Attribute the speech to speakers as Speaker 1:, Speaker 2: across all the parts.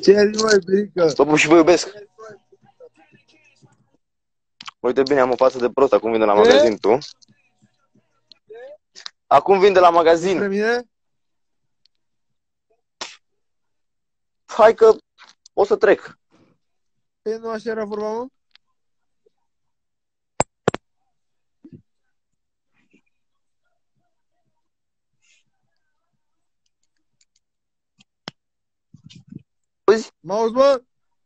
Speaker 1: Ce ai mai brică?
Speaker 2: Stop și vă iubesc. Uite bine, am o față de prost, acum vin de la magazin, tu? Acum vin de la magazin.
Speaker 1: Spre mine?
Speaker 2: Hai că o să trec.
Speaker 1: Păi nu așa era vorba, mă?
Speaker 2: Auzi?
Speaker 1: Mă auzi, bă?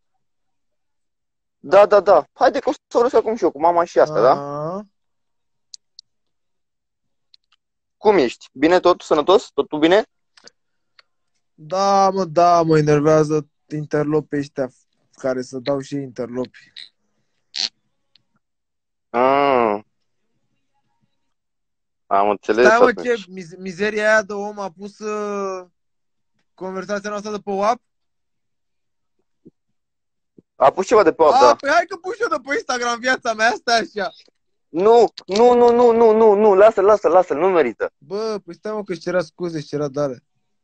Speaker 2: Da, da, da. Haide că o să vorbesc acum și eu cu mama și asta, da? Cum ești? Bine tot? Sănătos? Totul bine?
Speaker 1: Da, mă enervează interlopii ăștia care să dau și interlopi.
Speaker 2: Am înțeles.
Speaker 1: Stai, mă, ce mizeria aia de om a pus conversația noastră de pe WhatsApp?
Speaker 2: A pus ceva de pe WhatsApp, da.
Speaker 1: Păi hai că pun și eu de pe Instagram viața mea, asta așa.
Speaker 2: Nu, lasă, nu merită.
Speaker 1: Bă, păi stai, mă, că își cerea scuze, își cerea dare.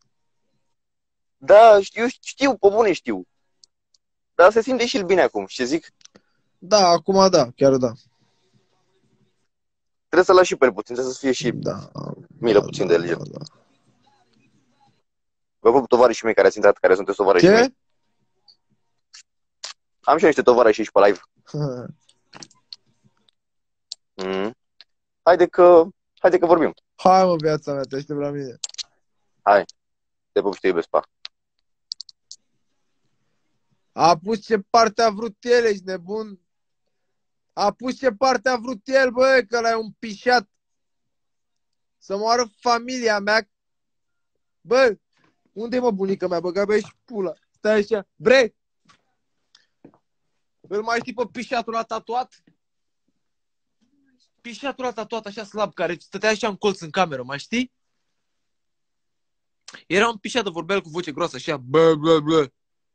Speaker 2: Da, știu, pe bune știu. Dar se simte și el bine acum, ce zic?
Speaker 1: Da, acum da, chiar da.
Speaker 2: Trebuie să-l lași și pe el puțin, trebuie să fie și milă puțin de el.
Speaker 1: Da.
Speaker 2: Vă pup tovarășii mei care ați intrat, care sunteți tovarășii mei. Am și eu niște tovarăși aici pe live. Haide că vorbim.
Speaker 1: Hai, mă, viața mea, te aștept la mine.
Speaker 2: Hai, te pup și te iubesc, pa.
Speaker 1: A pus ce parte a vrut el, ești nebun? A pus ce parte a vrut el, bă, că l-ai un pișat. Să moară familia mea. Bă, unde-i, mă, bunica mea? Băga bea și pula. Stai așa. Bre! Îl mai știi pe pișatul ăla tatuat? Pișatul ăla tatuat așa slab, care stătea așa în colț în cameră, mai știi? Era un pișat, vorbea el cu voce groasă, așa, bă.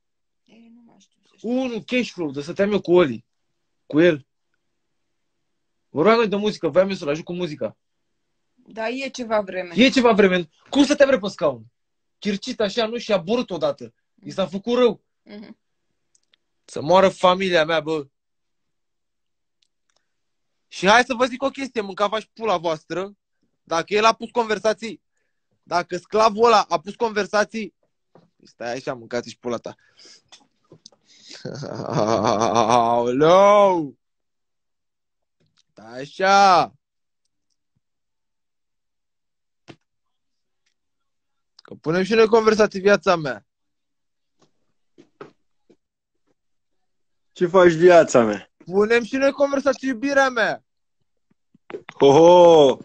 Speaker 1: Unul, Cashflow, de stăteam eu cu Oli. Cu el. Vorbeam noi de muzică, voiam eu să-l ajut cu muzica.
Speaker 3: Da, e ceva vreme.
Speaker 1: E ceva vreme. Cum stăteam pe scaun? Chircit așa, nu? Și a borât odată. I s-a făcut rău. Să moară familia mea, bă. Și hai să vă zic o chestie, mâncava și pula voastră. Dacă el a pus conversații, dacă sclavul ăla a pus conversații, stai așa, mâncați și pula ta. Aoleu! Stai așa! Că punem și noi conversații viața mea.
Speaker 4: Ce faci viața mea?
Speaker 1: Punem și noi conversații iubirea mea.
Speaker 4: Ho!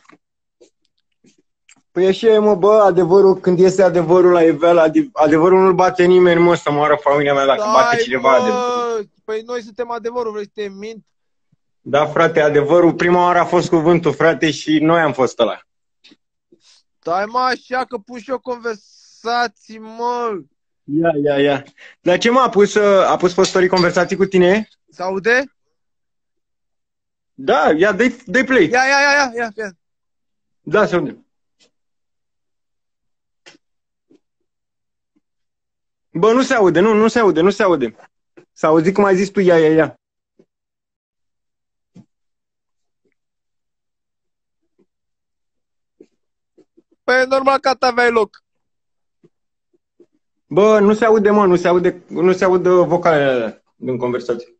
Speaker 4: Păi așa, mă, bă, adevărul, când iese adevărul la iveală, adevărul nu-l bate nimeni, mă, să moară familia mea dacă bate cineva adevărul.
Speaker 1: Păi noi suntem adevărul, vrei să te mint?
Speaker 4: Da, frate, adevărul, prima oară a fost cuvântul, frate, și noi am fost ăla.
Speaker 1: Stai, mă, așa, că pun și eu conversații, mă.
Speaker 4: Ia. Dar ce, mă, a pus pe story conversații cu tine?
Speaker 1: S-aude?
Speaker 4: Da, ia, dă-i play.
Speaker 1: Ia.
Speaker 4: Da, se aude. Bă, nu se aude, nu se aude. S-a auzit cum ai zis tu, ia.
Speaker 1: Păi e normal că aveai loc.
Speaker 4: Bă, nu se aude, mă, nu se aud vocalele alea din conversație.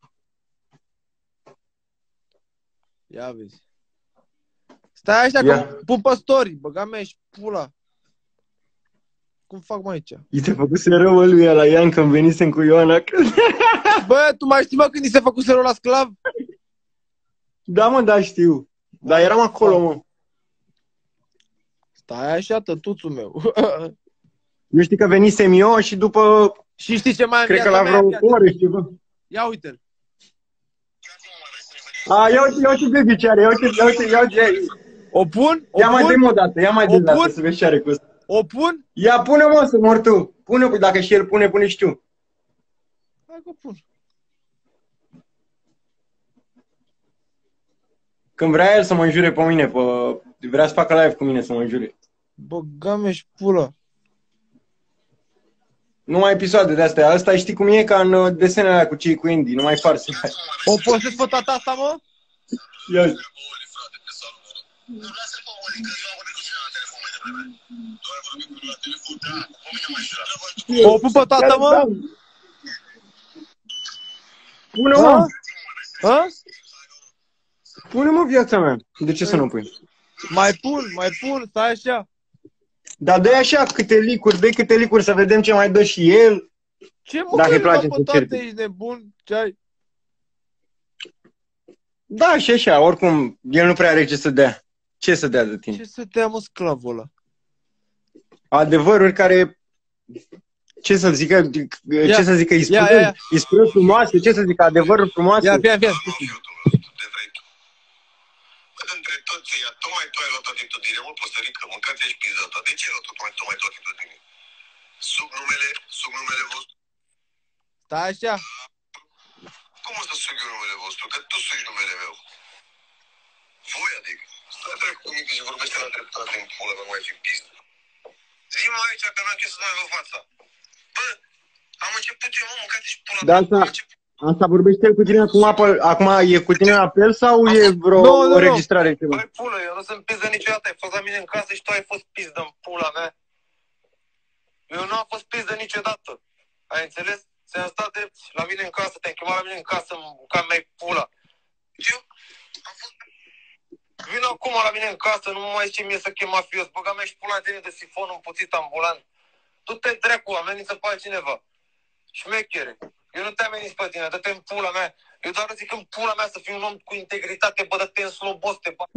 Speaker 1: Ia vezi. Stai așa, că pun pe story, băga mea și pula. Cum fac mai aici?
Speaker 4: I se făcuse rău lui la Ian când venisem cu Ioana.
Speaker 1: Bă, tu mai știi, mă, când i se făcuse rău la sclav?
Speaker 4: Da, mă, da, știu. Dar eram acolo, mă.
Speaker 1: Stai așa, tătuțul meu.
Speaker 4: Nu știi că venisem eu și după...
Speaker 1: Și știi ce mai am?
Speaker 4: Cred că la vreo oră, ceva.
Speaker 1: Ia uite-l.
Speaker 4: A, ia uite baby ce are, ia uite.
Speaker 1: O pun?
Speaker 4: Ia mai dă-mi o dată, să vezi ce are cu ăsta.
Speaker 1: O pun?
Speaker 4: Ia, pune, mă, să mor tu. Pune, dacă și el pune și tu.
Speaker 1: Hai că pun.
Speaker 4: Când vrea el să mă înjure pe mine, vrea să facă live cu mine să mă înjure.
Speaker 1: Băga-mea și pula.
Speaker 4: Numai episoade de astea. Asta știi cum e ca în desenele alea cu cei cu indii, numai farse.
Speaker 1: O postez pe tata asta, mă?
Speaker 4: Ia zi.
Speaker 1: O pupă tata, mă?
Speaker 4: Pune-mă!
Speaker 1: Hă?
Speaker 4: Pune-mă viața mea. De ce să nu pui?
Speaker 1: Mai pun, stai așa.
Speaker 4: Dar dă așa câte licuri, să vedem ce mai dă și el.
Speaker 1: Ce mă,
Speaker 4: Dacă îi place
Speaker 1: pe
Speaker 4: să
Speaker 1: toate,
Speaker 4: certe.
Speaker 1: ești nebun? Ce ai?
Speaker 4: Da, și așa, oricum, el nu prea are ce să dea. Ce să dea de tine?
Speaker 1: Ce să dea, mă, sclavul ăla?
Speaker 4: Adevăruri care, ce să zică, ispre frumoase, ce să zică, adevăruri frumoase.
Speaker 1: Ia.
Speaker 5: Între toți ăia, tocmai tu ai luat atitudine, mă, păsărică, mâncați și pizza ta. De ce ai luat tocmai tu atitudine? Sub numele vostru.
Speaker 1: Stai așa.
Speaker 5: Cum o să sug eu numele vostru? Că tu sugi numele meu. Voi, adică. Stai dracu cu mine și vorbește la dreptate în pulă, mă, mai fi pizdă. Zi-mă aici că n-am chef să mai vă fața. Bă, am început eu, mă, mâncați și pula.
Speaker 4: Da, asta vorbește el cu tine acum e cu tine la apel sau e vreo înregistrare ceva?
Speaker 5: Băi, pulă, eu nu sunt pizdă niciodată. Ai fost la mine în casă și tu ai fost pizdă în pula mea. Eu nu am fost pizdă niciodată. Ai înțeles? Ți-am stat drept la mine în casă, te-am chemat la mine în casă, ca mea pula. Eu am fost... Vin acum la mine în casă, nu mai zice mie să chem mafios. Băga mea și pula în tine de sifon împuțit ambulant. Tu te dracu, amenință pe altcineva. Șmechere. Eu nu te ameninț pe tine, dă-te în pula mea. Eu doar zic în pula mea să fiu un om cu integritate, bă, dă-te în slobos, te bă.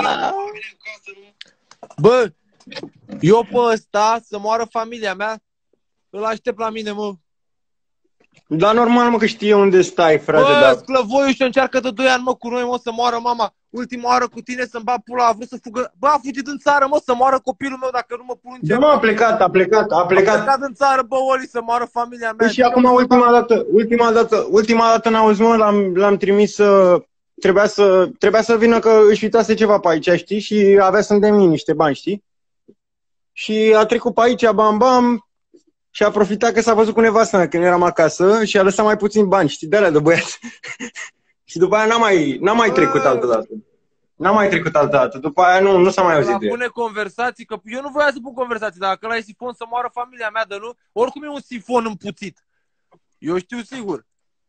Speaker 1: Bă, eu pe ăsta, să moară familia mea, îl aștept la mine, mă.
Speaker 4: Da, normal, mă, că știe unde stai, frate,
Speaker 1: Bă,
Speaker 4: dar...
Speaker 1: sclăvoiul și încearcă de 2 ani, mă, cu noi, mă, să moară mama. Ultima oară cu tine să-mi bag pula, a vrut să fugă. Bă, a fugit în țară, mă, să moară copilul meu dacă nu mă pun în cer.
Speaker 4: Da, mă, a plecat.
Speaker 1: A plecat în țară, bă, Oli, să moară familia mea.
Speaker 4: Și acum, ultima dată n-auzi, mă, l-am trimis să... Trebuia să vină că își uitase ceva pe aici, știi? Și avea să-mi dea mie niște bani, știi? Și a trecut pe aici, bam, și a profitat că s-a văzut cu nevastă mea când eram acasă și a lăsat mai puțin bani, știi? De alea de băiat. Și după aia n-am mai trecut altă dată. N-am mai trecut altă dată. După aia nu s-a mai auzit de el.
Speaker 1: Pune conversații, că eu nu voiam să pun conversații, dar dacă ăla e sifon să moară familia mea de nu, oricum e un sifon împuțit. Eu știu sigur.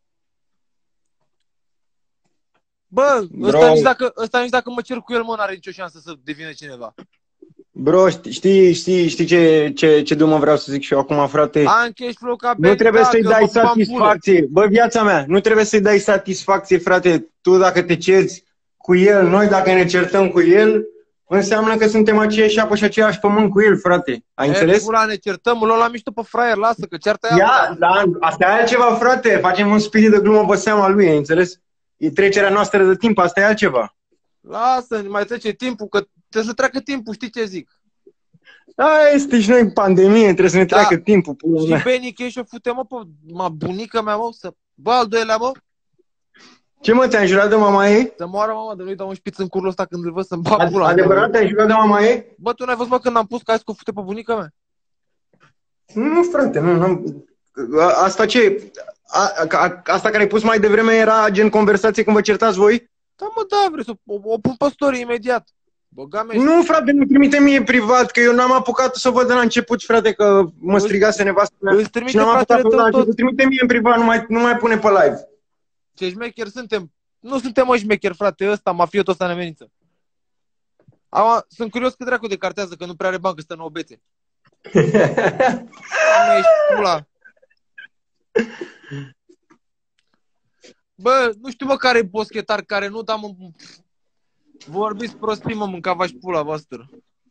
Speaker 1: Bă, ăsta nici dacă mă cer cu el, mă, n-are nicio șansă să devină cineva.
Speaker 4: Bro, știi ce dumă vreau să zic și eu acum, frate? Nu trebuie să-i dai satisfacție. Bă, viața mea, nu trebuie să-i dai satisfacție, frate. Tu dacă te cerți cu el, noi dacă ne certăm cu el, înseamnă că suntem aceeași apă și aceeași pământ cu el, frate. Ai înțeles?
Speaker 1: Pula, ne certăm, îl luăm la mișto pe fraier, lasă, că ceartă ea.
Speaker 4: Ia, da, asta e altceva, frate. Facem un spirit de glumă pe seama lui, ai înțeles? E trecerea noastră de timp, asta e altceva.
Speaker 1: Lasă, mai trece timpul, că trebuie să treacă timpul, știi ce zic?
Speaker 4: Da, este și noi în pandemie, trebuie să ne treacă timpul.
Speaker 1: Și Beniche și-o fute, mă, pe bunica mea, mă, să... Bă, al doilea, mă.
Speaker 4: Ce, mă, te-ai înjurat de mama ei?
Speaker 1: Să moară mama, de nu-i dau un șpiț în curul ăsta când îl văd să-mi bag pula.
Speaker 4: Adevărat, te-ai înjurat de mama ei?
Speaker 1: Bă, tu n-ai văzut, mă, când am pus că ai scos fute pe bunica mea?
Speaker 4: Nu, frate, nu. Asta ce? Asta care ai pus mai devreme era gen conversație când vă certați voi?
Speaker 1: Da, mă, da, vrei să o pun pe story imediat.
Speaker 4: Nu, frate, nu trimite mie privat, că eu n-am apucat să o văd de la început, frate, că mă strigase nevastă mea și n-am apucat să o văd tot. Trimite mie în privat, nu mai pune pe live.
Speaker 1: Ce șmecheri suntem? Nu suntem, mă, șmecheri, frate, ăsta, mafiotul ăsta ne amenință. Sunt curios cât dracu de cartează, că nu prea are bani, că stă în obețe. Doamne, ești pula. Bă, nu știu, mă, care e boschetar, care nu, dar mă... Vorbiți prostii, mă, mâncava-și pula voastră.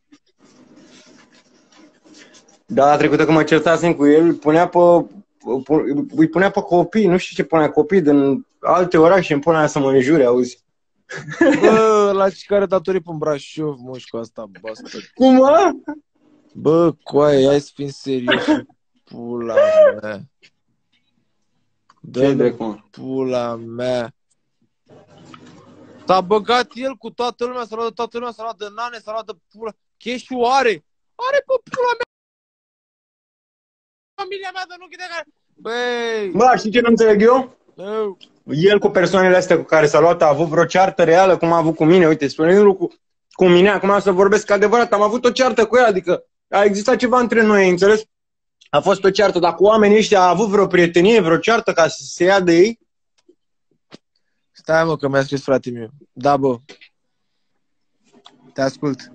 Speaker 4: Da, trecută când mă certasem cu el, îi punea pe copii, nu știu ce punea, copii din alte orașe, îmi punea să mă înjure, auzi.
Speaker 1: Bă, la ce care datorii pe Brașov, mă, și cu asta, bastă.
Speaker 4: Cum, mă?
Speaker 1: Bă, coaie, hai să fim serios, pula mea.
Speaker 4: Ce dracu?
Speaker 1: Pula mea. S-a băgat el cu toată lumea, s-a luat de toată lumea, s-a luat de nane, s-a luat de pula. Cheșu are pe pula mea. familia mea, dar nu închide care... Băi!
Speaker 4: Bă, știi ce nu înțeleg eu?
Speaker 1: Eu.
Speaker 4: El cu persoanele astea cu care s-a luat a avut vreo ceartă reală, cum a avut cu mine. Uite, spune cu mine, acum să vorbesc adevărat, am avut o ceartă cu el, adică a existat ceva între noi, ai înțeles? A fost o ceartă, dar cu oamenii ăștia a avut vreo prietenie, vreo ceartă ca să se ia de ei?
Speaker 1: Stai, mă, că mi-a scris fratele meu. Da, bă. Te ascult.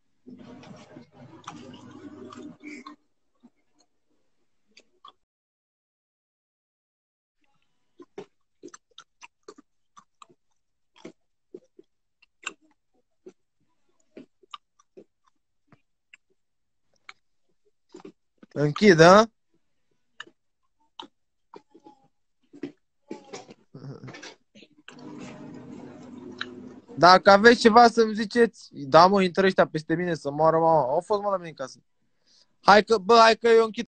Speaker 1: Închid, a? Dacă aveți ceva să-mi ziceți, da, mă, intră ăștia peste mine să moară mama. Au fost, mă, la mine în casă. Hai că, bă, hai că eu închid